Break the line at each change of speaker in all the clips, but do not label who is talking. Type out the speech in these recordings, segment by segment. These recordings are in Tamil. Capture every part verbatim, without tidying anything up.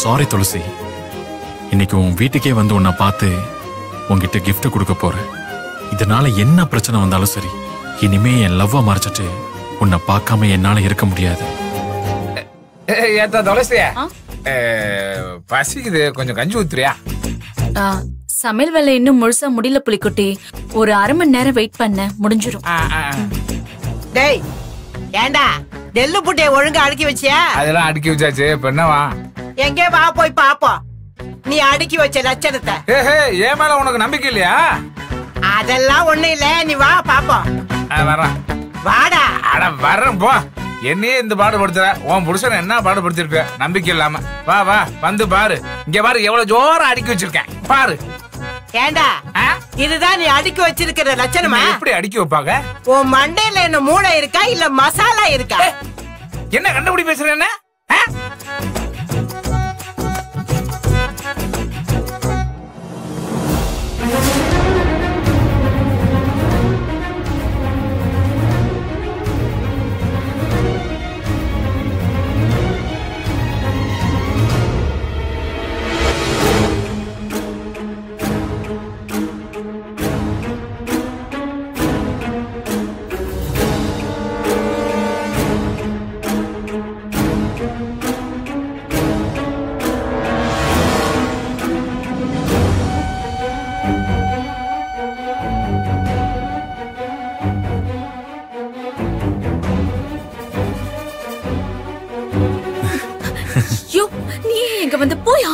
சாரி துளசி. இன்னைக்கு உன் வீட்டுக்கே வந்து உன்னை பார்த்து உன்கிட்ட கிஃப்ட் கொடுக்க போறேன். இதனால என்ன பிரச்சனை வந்தாலும் சரி, இனிமே என் லவ்வ மறைச்சிட்டு உன்னை பார்க்காம என்னால இருக்க முடியாது.
ஏத்தா துளசியா, பசிக்குது, கொஞ்சம் கஞ்சி ஊத்துறியா?
சமையல் வேலை இன்னும் முழுசா முடியல புலிக்குட்டி. ஒரு அரை மணி நேரம் வெயிட் பண்ண முடிஞ்சிரும்.
டேய் ஏண்டா நெல்லு புட்டைய ஒழுங்கா அடுக்கி வச்சியா?
அதெல்லாம் அடுக்கி வச்சாச்சு. இப்ப என்னவா?
எங்கே வா போய் பாப்போம் நீ அடுக்கி வச்ச லட்சணத்தை.
ஏன் மேல உனக்கு நம்பிக்கை இல்லையா?
அதெல்லாம் ஒண்ணு இல்ல, நீ வா பாப்போம்.
வரேன்.
வாடா.
அட வரேன் போ. என்னையே இந்த பாடுபடுத்துற, உன் புருஷன் என்ன பாடுபடுத்திருக்க நம்பிக்கை இல்லாம. வா வா வந்து பாரு. இங்க பாரு எவ்வளவு ஜோரம் அடுக்கி வச்சிருக்கேன் பாரு.
ஏண்டா இதுதான் நீ அடுக்கி வச்சிருக்கிற லட்சணமா?
எப்படி அடுக்கி வைப்பாங்க?
உன் மண்டையில என்ன மூளை இருக்கா இல்ல மசாலா இருக்கா?
என்ன கண்டுபிடி பேசுற? என்ன
வந்து போயா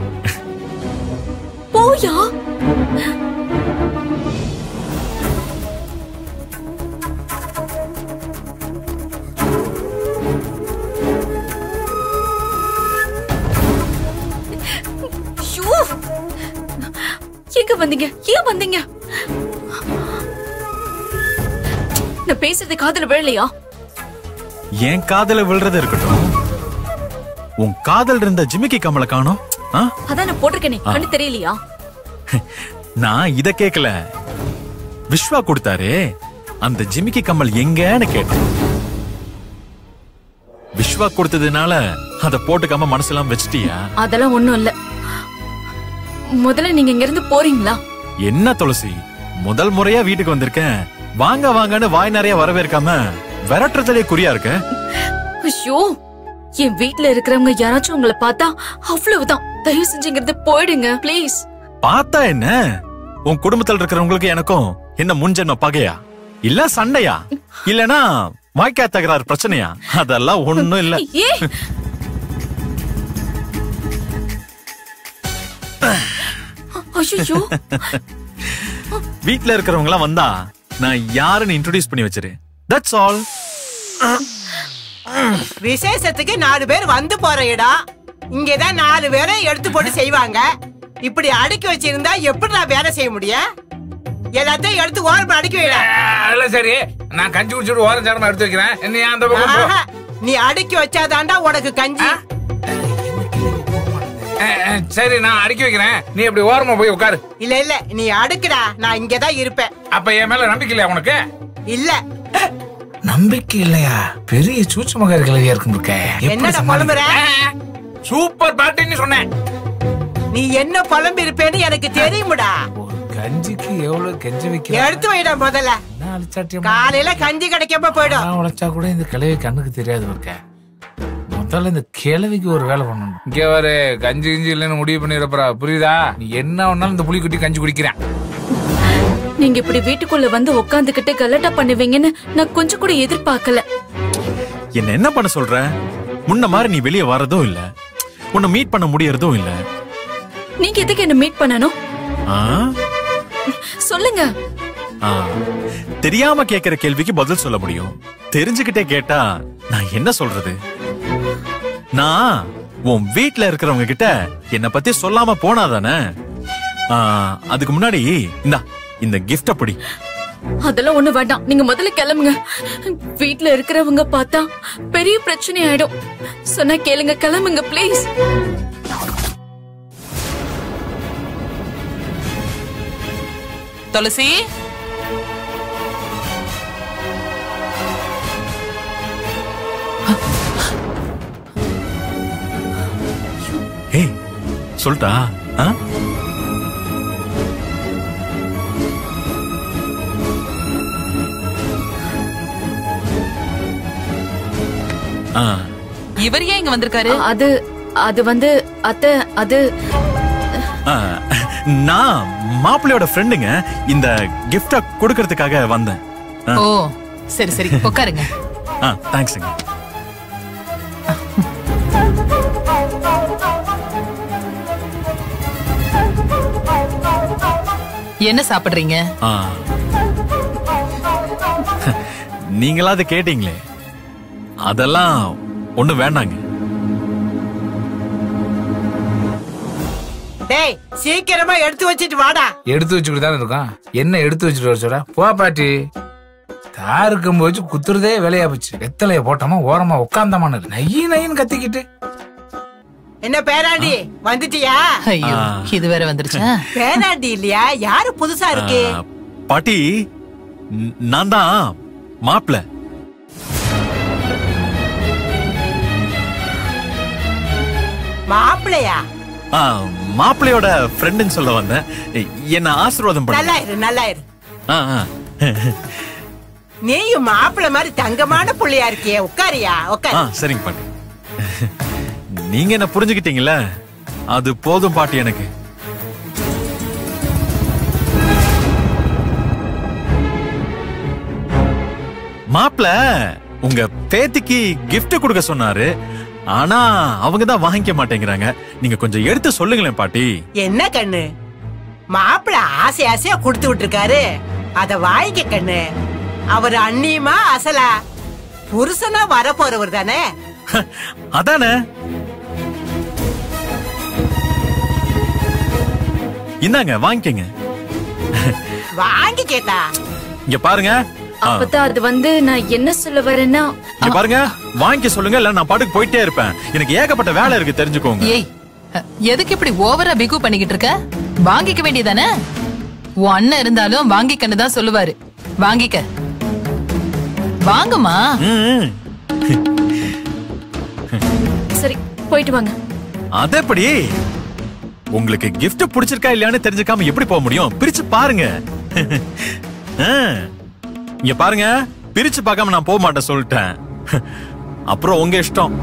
போயா எங்க வந்தீங்க? ஏன் வந்தீங்க? நான் பேசுறது காதுல விழலையா?
என் காதுல விழுறது இருக்கட்டும், உன் காதல் இருந்த ஜிமிக்கி கமலை காணோம்.
அதான் நான் போட்டிருக்கேனே, கண்ணு தெரியலையா?
நான் இத கேக்கல, விஸ்வா கொடுத்தாரே அந்த ஜிமிக்கி கமல் எங்கன்னு கேட்டேன். விஸ்வா கொடுத்ததுனால அத போட்டுக்காம மனசெல்லாம் வச்சிட்டியா?
அதெல்லாம் ஒண்ணும் இல்ல. முதல்ல நீங்க இங்க இருந்து போறீங்களா?
என்ன துளசி, முதல் முறையா வீட்டுக்கு வந்திருக்கேன், வாங்க வாங்கன்னு வாய் நிறைய வரவேற்காம விரட்டுறதுலே குறியா இருக்க.
ஐயோ, என் வீட்டுல இருக்கிறவங்க யாராச்சும் உங்களை பார்த்தா அவ்வளவுதான். தயவு செஞ்சு இங்க இருந்து போயிடுங்க பிளீஸ்.
பார்த்தா என்ன, உன் குடும்பத்தில் இருக்கிறவங்களுக்கு எனக்கும் என்ன முன்ஜென்ம பகையா இல்ல சண்டையா இல்லனா வாய்க்கா தகராறு பிரச்சனையா? அதெல்லாம் ஒண்ணும் இல்ல. வீட்டுல இருக்கிறவங்க எல்லாம் வந்தா நான் யாருன்னு இன்ட்ரோடியூஸ் பண்ணி வச்சிரு. That's all.
விசேஷத்துக்கு நாலு பேர் வந்து போற இடம், இங்கதான் நாலு பேரை எடுத்து போட்டு செய்வாங்க. இப்படி அடுக்கி வச்சிருந்தா எப்படி நான் வேலை செய்ய முடியும்? எல்லாத்தையும் எடுத்து ஓரமா அடுக்கி வைடா.
சரி, நான் கஞ்சி குடிச்சிட்டு ஓரம் சாரமா எடுத்து வைக்கிறேன். நீ அந்த பக்கம்
நீ அடுக்கி வச்சாதாண்டா உனக்கு கஞ்சி.
சரி, நான் அடுக்கி வைக்கிறேன், நீ இப்படி ஓரமா போய் உட்காரு.
இல்ல இல்ல, நீ அடுக்குடா, நான் இங்கதான் இருப்பேன்.
அப்ப என் மேல நம்பிக்கை இல்லையா உனக்கு?
இல்ல.
நம்பிக்கை இல்லையா? பெரிய சூட்சமாக கிளவியா இருக்கு.
என்னடா புலம்புற?
சூப்பர் பாட்டின்னு சொன்னேன்.
நீ என்ன புலம்பு இருப்பேன்னு எனக்கு தெரியுமுடா.
கஞ்சிக்கு எவ்வளவு கஞ்சி வைக்க
எடுத்து வைடா முதல்ல. காலையில கஞ்சி கிடைக்காம போயிடும்.
உழைச்சா கூட இந்த கிளவி கண்ணுக்கு தெரியாது இருக்க. முதல்ல இந்த கிளவிக்கு ஒரு வேலை பண்ணணும். இங்க வரு, கஞ்சி கஞ்சி இல்லைன்னு முடிவு பண்ணிடுறா, புரியுதா? நீ என்ன ஒன்னாலும் இந்த புளி குட்டி கஞ்சி குடிக்கிறேன்.
நீங்க இப்படி வீட்டுக்குள்ள வந்து உட்காந்துக்கிட்டு கலட்டா பண்ணுவீங்கன்னு நான் கொஞ்சம் கூட எதிர்பார்க்கல.
என்ன என்ன பண்ண சொல்ற? முன்ன மாதிரி நீ வெளியே வரதும் இல்ல, உன்னை மீட் பண்ண முடியறதும் இல்ல.
நீங்க எதுக்கு என்ன மீட் பண்ணணும்? சொல்லுங்க.
தெரியாம கேக்குற கேள்விக்கு பதில் சொல்ல முடியும், தெரிஞ்சுக்கிட்டே கேட்டா நான் என்ன சொல்றது? நான் உன் வீட்டுல இருக்கிறவங்க கிட்ட என்ன பத்தி சொல்லாம போனாதானே? அதுக்கு முன்னாடி இந்தா இந்த கிஃப்ட் அப்படி.
அதெல்லாம் ஒண்ணு வேண்டாம், நீங்க முதல்ல கிளம்புங்க. வீட்டுல இருக்கிறவங்க பார்த்தா பெரிய பிரச்சனை ஆயிடும். சொன்னா கேளுங்க, கிளம்புங்க பிளீஸ்.
துளசி,
ஏய் சொல்லிட்டா? ஆ? ஆ.
இவர் ஏன் இங்க வந்திருக்காரு?
அது அது வந்து அத்தை அது
ஆ, நான் மாப்பிள்ளையோட ஃப்ரெண்டுங்க. இந்த கிஃப்டா கொடுக்கறதுக்காக வந்தேன். ஆ.
ஓ சரி சரி உட்காருங்க.
ஆ, தேங்க்ஸ்ங்க.
என்ன சாப்பிடுறீங்க?
ஆ. நீங்களாவது கேட்டீங்களே, அதெல்லாம் ஒண்ணு வேண்டாங்க.
டேய் சீக்கிரமா எடுத்து வச்சிட்டு வாடா.
எடுத்து வச்சுக்கிட்டு தானே இருக்கான். என்ன எடுத்து வச்சுட்டு வர சொல்ற? போ பாட்டி. தாருக்கும் போச்சு குத்துறதே வேலையா போச்சு. வெத்தலைய போட்டோமா ஓரமா உட்கார்ந்தமான நைய நைன்னு கத்திக்கிட்டு.
என்ன பேராண்டி வந்துட்டியா?
ஐயோ இது வேற வந்துருச்சா?
பேராண்டி இல்லையா? யாரு புதுசா இருக்கு?
ஆ, பாட்டி, ந- நான் தான் மாப்பிள்ள.
மாப்பிள்ளையா?
ஆ, மாப்பிள்ளையோட ஃப்ரெண்டுன்னு சொல்ல வந்தேன். என்ன ஆசீர்வாதம்
நல்லா
பண்ணு.
இரு நல்லா இரு.
ஆ, ஆ.
நீயும் மாப்பிள்ளை மாதிரி தங்கமான புள்ளையா இருக்கியே. உட்காரியா
ஆ,
உட்காரு.
சரிங்க பாட்டி. நீங்க என்ன புரிஞ்சுக்கிட்டீங்களா? அது போதும் பாட்டி எனக்கு. மாப்பிள்ள உங்க பேத்திக்கு gift கொடுக்க சொன்னாரு. ஆனா அவங்க தான் வாங்கிக்க மாட்டேங்கிறாங்க. நீங்க கொஞ்சம் எடுத்து சொல்லுங்களேன் பாட்டி.
என்ன கண்ணு, மாப்பிள்ளை ஆசை ஆசையா கொடுத்து விட்டுருக்காரு. அத வாங்கிக்க கண்ணு. அவர் அண்ணியுமா அசலா புருஷனா வர போறவர் தானே.
அதானே. இந்தாங்க வாங்கிக்கங்க.
வாங்கி கேட்டா
இங்க பாருங்க. ஆ,
அப்பதான் அது வந்து நான் என்ன சொல்ல வரேன்னா
இங்க பாருங்க, வாங்கிக்க சொல்லுங்க, இல்ல நான் பாட்டுக்கு போயிட்டே இருப்பேன். எனக்கு ஏகப்பட்ட வேலை இருக்கு, தெரிஞ்சுக்கோங்க.
ஏய் அ, எதுக்கு இப்படி ஓவரா பிகு பண்ணிக்கிட்டு இருக்க? வாங்கிக்க வேண்டியதானே? உன் அண்ணன் இருந்தாலும் வாங்கிக்கன்னு தான் சொல்லுவாரு. வாங்கிக்க. வாங்கம்மா.
ம்,
சரி போயிட்டு வாங்க.
அது எப்படி? உங்களுக்கு gift பிடிச்சிருக்கா இல்லையான்னு தெரிஞ்சுக்காம எப்படி போக முடியும்? பிரிச்சு பாருங்க. ஆ, இங்க பாருங்க, பிரிச்சு பார்க்காம நான் போக மாட்டேன் சொல்லிட்டேன். அப்புறம் உங்க இஷ்டம்.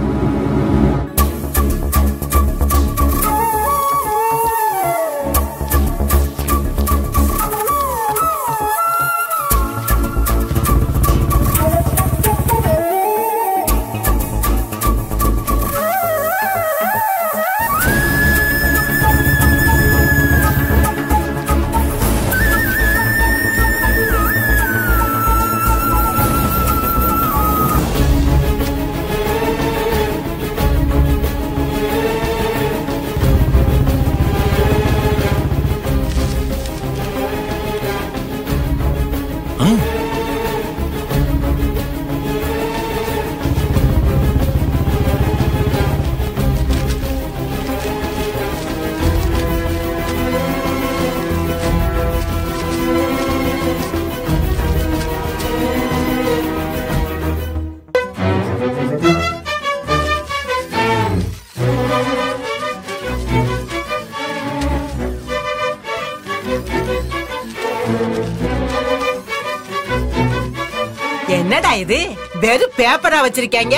என்னடா இது வெறும் பேப்பரா வச்சிருக்கீங்க?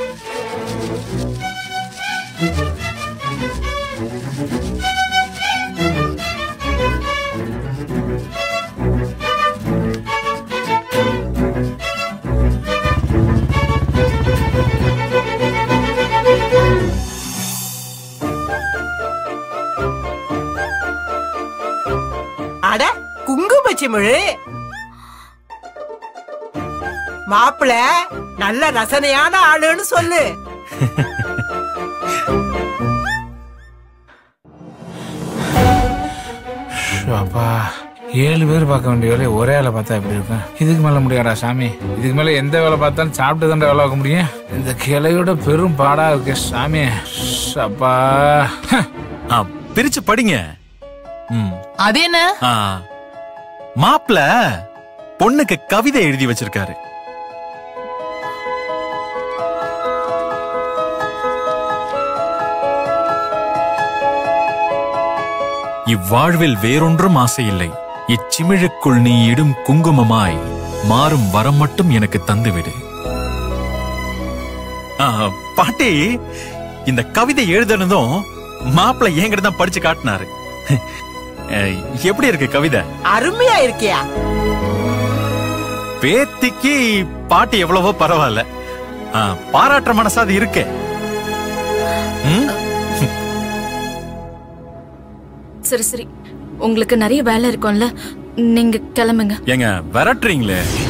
அட குங்குமச்சிமிழ். மாப்பிள்ள நல்ல ரசனையான ஆளுன்னு சொல்லு.
அப்பா, ஏழு பேர் பார்க்க வேண்டிய வேலையை ஒரே வேலை பார்த்தா எப்படி இருக்கும்? இதுக்கு மேல முடியாதா சாமி? இதுக்கு மேல எந்த வேலை பார்த்தாலும் சாப்பிட்டு தான் வேலை பார்க்க முடியும். இந்த கிளையோட பெரும் பாடா இருக்கு சாமி. அப்பா,
ஆ, பிரிச்சு படிங்க. ம்.
அது என்ன?
ஆ, மாப்பிள்ள பொண்ணுக்கு கவிதை எழுதி வச்சிருக்காரு. இவ்வாழ்வில் வேறொன்றும் ஆசை இல்லை. இச்சிமிழுக்குள் நீ இடும் குங்குமமாய் மாறும் வரம் மட்டும் எனக்கு தந்துவிடு. ஆ, பாட்டி, இந்த கவிதை எழுதுனதும் மாப்பிள்ளை என்கிட்ட தான் படிச்சு காட்டினாரு. எப்படி இருக்கு கவிதை?
அருமையா இருக்கியா?
பேத்திக்கு பாட்டி எவ்வளவோ பரவாயில்ல, பாராட்டுற மனசாது இருக்கு.
சரி சரி, உங்களுக்கு நிறைய வேலை இருக்கும்ல, நீங்க கிளம்புங்க.
ஏங்க விரட்டுறீங்களே?